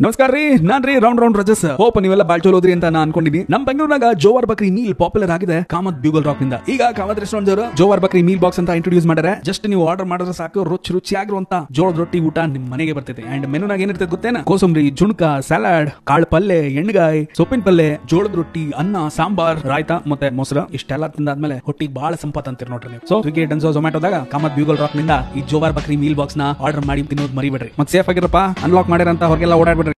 ನಮಸ್ಕಾರ ರೀ, ನಾನ್ ರೀ ರೌಂಡ್ ರಜಸ್. ಹೋಪ್ ನೀವೆಲ್ಲ ಬಾಳ್ ಚಲೋ ಹೋದ್ರಿ ಅಂತ ನಾನು ಅನ್ಕೊಂಡಿದ್ದೀನಿ. ನಮ್ ಬೆಂಗಳೂರಿನಾಗ ಜೋವಾರ್ ಬಕ್ರಿ ಮೀಲ್ ಪಾಪ್ಯುಲರ್ ಆಗಿದೆ ಕಾಮತ್ ಬ್ಯೂಗಲ್ ರಾಕ್ ನಿಂದ. ಈಗ ಕಾಮತ್ ರೆಸ್ಟೋರೆಂಟ್ ಅವರು ಜೋವಾರ್ ಬಕ್ರಿ ಮೀಲ್ ಬಾಕ್ಸ್ ಅಂತ ಇಂಟ್ರೊಡ್ಯೂಸ್ ಮಾಡಿದ್ರೆ ಜಸ್ಟ್ ನೀವು ಆರ್ಡರ್ ಮಾಡಿದ್ರೆ ಸಾಕು, ರುಚಿಯಾಗಿರುವಂತ ಜೋಳದ ರೊಟ್ಟಿ ಊಟ ನಿಮ್ ಮನೆಗೆ ಬರ್ತೈತೆ. ಅಂಡ್ ಮೆನುನಾಗ ಏನಿರ್ತದೆ ಗೊತ್ತೇನ? ಕೋಸಂಬರಿ, ಜುಣಕ, ಸಲಾಡ್, ಕಾಳು ಪಲ್ಲೆ, ಎಣ್ಣೆಗಾಯಿ, ಸೊಪ್ಪಿನ ಪಲ್ಲೆ, ಜೋಳದ ರೊಟ್ಟಿ, ಅನ್ನ, ಸಾಂಬಾರ್, ರಾಯ್ತಾ ಮತ್ತೆ ಮೊಸರು ಇಷ್ಟೆಲ್ಲ ತಿಂದಾದ್ಮೇಲೆ ಹೊಟ್ಟಿಗೆ ಬಹಳ ಸಂಪತ್ ಅಂತೀರಿ ನೋಡ್ರಿ ನೀವು. ಸೊ ಸ್ವಿಗ್ಗಿ, ಡೆನ್ಸೋ, ಝೊಮ್ಯಾಟೋದಾಗ ಕಾಮತ್ ಬ್ಯೂಗಲ್ ರಾಕ್ ನಿಂದ ಈ ಜೋವಾರ್ ಬಕ್ರಿ ಮೀಲ್ ಬಾಕ್ಸ್ ನ ಆರ್ಡರ್ ಮಾಡಿ ತಿನ್ನೋದು ಮರಿಬೇಡ್ರಿ. ಮತ್ತೆ ಸೇಫ್ ಆಗಿರಪ್ಪ, ಅನ್ಲಾಕ್ ಮಾಡಿರಂತ ಹೊರಗೆಲ್ಲ ಓಡಾಡ್ಬಿಡ್ರಿ.